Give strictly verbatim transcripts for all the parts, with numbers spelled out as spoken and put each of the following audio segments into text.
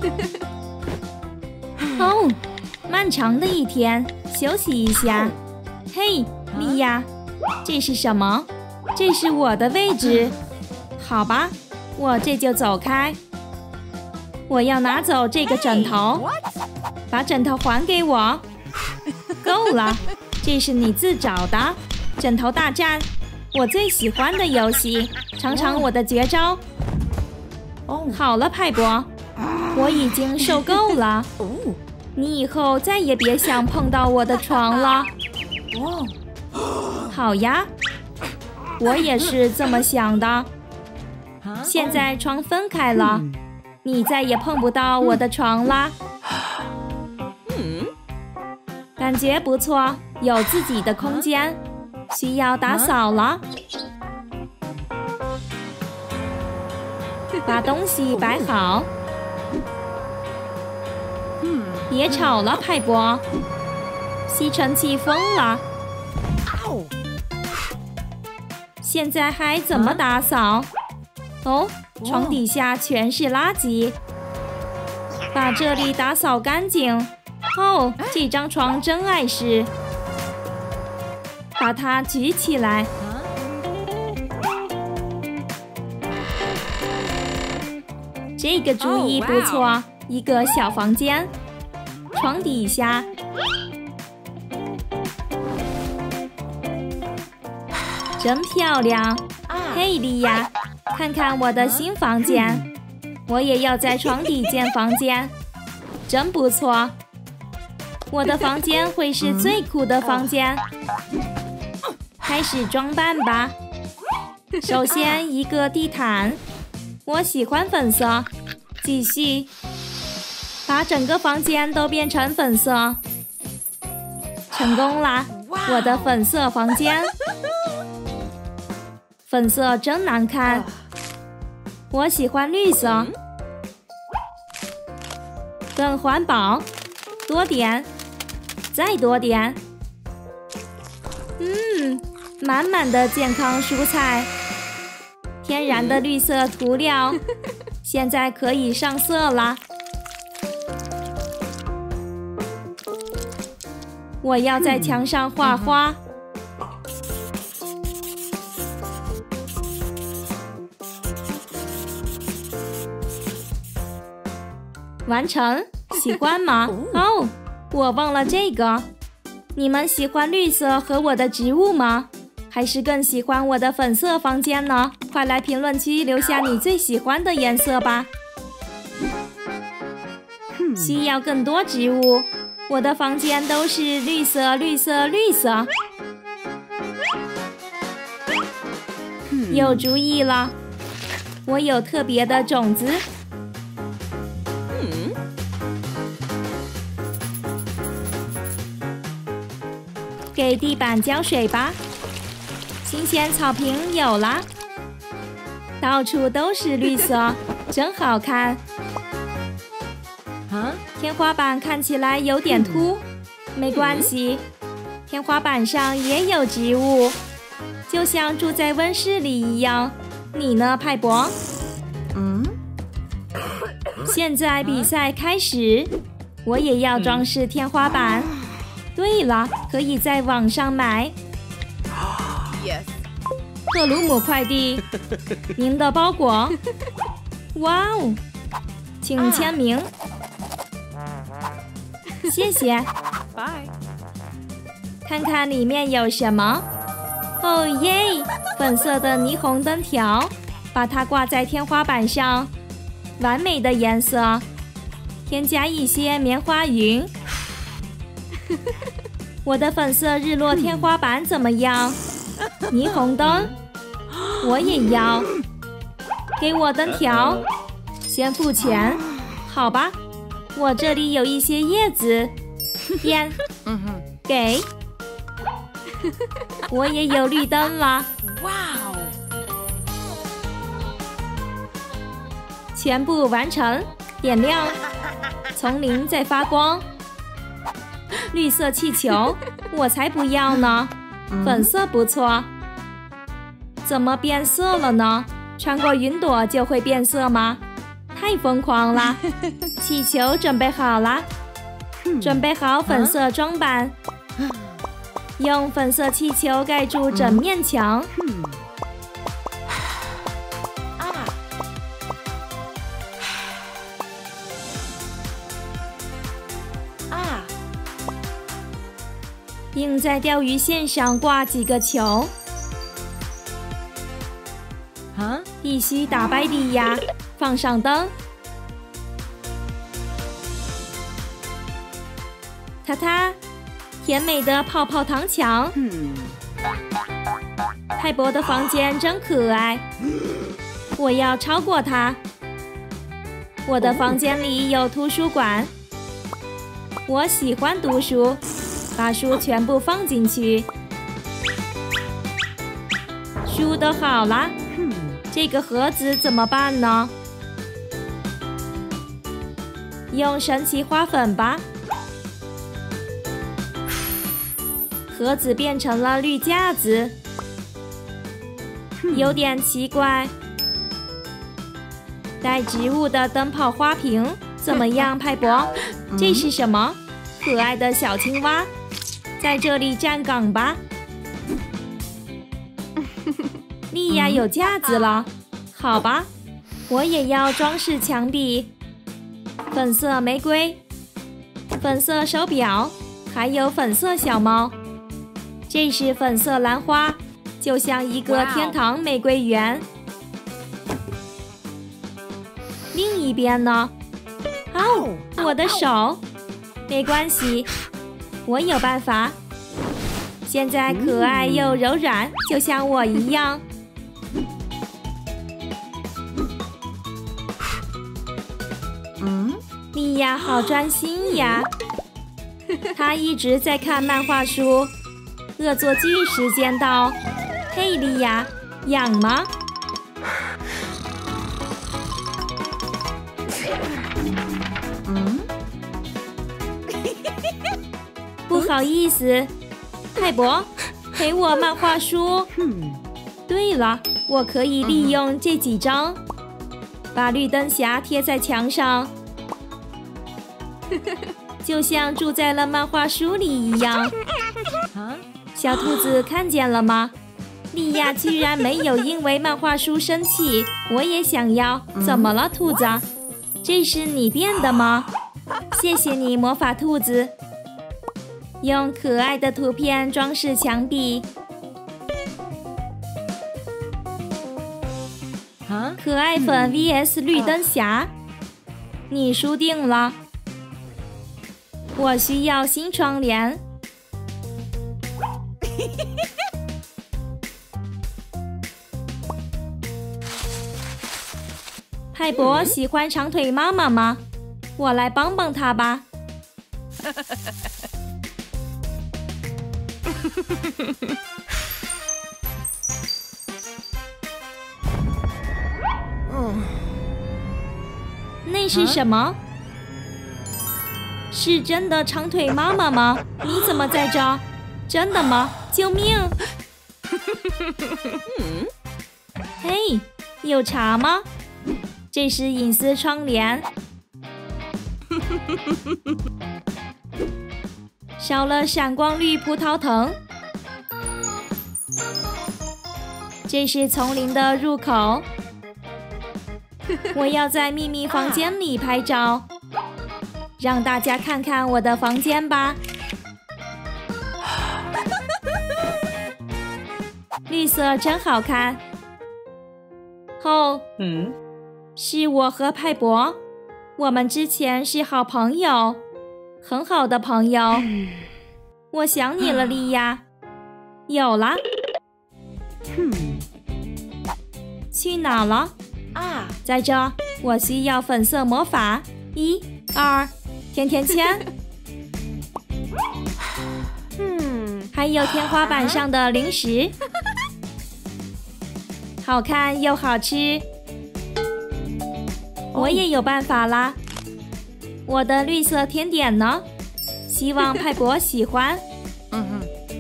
哦，漫长的一天，休息一下。嘿，莉亚，这是什么？这是我的位置。好吧，我这就走开。我要拿走这个枕头，把枕头还给我。够了，这是你自找的。枕头大战，我最喜欢的游戏。尝尝我的绝招。好了，派博，我已经受够了。你以后再也别想碰到我的床了。好呀，我也是这么想的。现在床分开了，你再也碰不到我的床啦。感觉不错，有自己的空间。需要打扫了。把东西摆好。别吵了，派博。吸尘器疯了。现在还怎么打扫？哦，床底下全是垃圾。把这里打扫干净。哦，这张床真碍事。把它举起来。这个主意不错，一个小房间，床底下。真漂亮！嘿，莉亚，看看我的新房间。我也要在床底建房间，真不错。我的房间会是最酷的房间。开始装扮吧。首先一个地毯，我喜欢粉色。继续，把整个房间都变成粉色。成功啦！我的粉色房间。粉色真难看。我喜欢绿色。更环保，多点，再多点。嗯，满满的健康蔬菜，天然的绿色涂料，现在可以上色啦。我要在墙上画花。完成，喜欢吗？哦，我忘了这个。你们喜欢绿色和我的植物吗？还是更喜欢我的粉色房间呢？快来评论区留下你最喜欢的颜色吧。需要更多植物，我的房间都是绿色、绿色、绿色。有主意了，我有特别的种子。给地板浇水吧。新鲜草坪有啦，到处都是绿色，真好看。啊，天花板看起来有点凸，没关系，天花板上也有植物，就像住在温室里一样。你呢，派博？嗯。现在比赛开始，我也要装饰天花板。对了，可以在网上买。Yes。克鲁姆快递，您的包裹。哇哦，请签名。谢谢。拜。看看里面有什么。哦耶！粉色的霓虹灯条，把它挂在天花板上，完美的颜色。添加一些棉花云。我的粉色日落天花板怎么样？霓虹灯，我也要。给我灯条，先付钱，好吧？我这里有一些叶子，边，给。我也有绿灯了，哇哦！全部完成，点亮，丛林在发光。绿色气球，我才不要呢。粉色不错。怎么变色了呢？穿过云朵就会变色吗？ 太疯狂了！气球准备好了，准备好粉色装扮，用粉色气球盖住整面墙。啊！并在钓鱼线上挂几个球。啊！必须打败莉亚，放上灯。塔塔，甜美的泡泡糖墙。嗯，派博的房间真可爱，我要超过他。我的房间里有图书馆，我喜欢读书，把书全部放进去。书都好了，这个盒子怎么办呢？用神奇花粉吧。盒子变成了绿架子，有点奇怪。带植物的灯泡花瓶怎么样，派博？这是什么？可爱的小青蛙，在这里站岗吧。莉亚有架子了，好吧，我也要装饰墙壁。粉色玫瑰，粉色手表，还有粉色小猫。这是粉色兰花，就像一个天堂玫瑰园。另一边呢？哦，我的手！没关系，我有办法。现在可爱又柔软，就像我一样。嗯，莉亚好专心呀，她一直在看漫画书。恶作剧时间到，嘿，莉亚，痒吗？嗯，不好意思，派博，陪我漫画书。对了，我可以利用这几张，把绿灯侠贴在墙上，就像住在了漫画书里一样。小兔子看见了吗？莉亚居然没有因为漫画书生气，我也想要。怎么了，兔子？这是你变的吗？谢谢你，魔法兔子。用可爱的图片装饰墙壁。可爱粉 V S 绿灯侠，你输定了。我需要新窗帘。派博喜欢长腿妈妈吗？我来帮帮他吧。那是什么？是真的长腿妈妈吗？你怎么在这？真的吗？救命！嘿，有茶吗？这是隐私窗帘。少了闪光绿葡萄藤。这是丛林的入口。我要在秘密房间里拍照，让大家看看我的房间吧。绿色真好看。哦，嗯，是我和派博，我们之前是好朋友，很好的朋友。我想你了，莉亚。有了。去哪了？啊，在这。我需要粉色魔法。一、二，甜甜圈。嗯，还有天花板上的零食。好看又好吃。我也有办法啦。我的绿色甜点呢？希望派博喜欢。嗯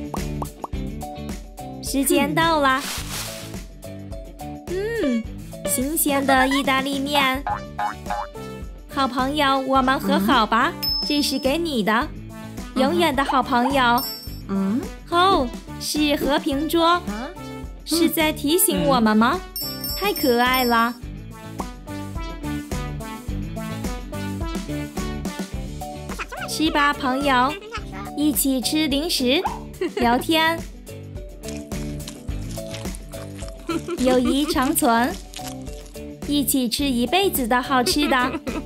哼。时间到啦。嗯， 新鲜的意大利面。好朋友，我们和好吧，这是给你的，永远的好朋友。 嗯， 哦，是和平桌，是在提醒我们吗？太可爱了。吃吧，朋友，一起吃零食，聊天，友谊长存，一起吃一辈子的好吃的。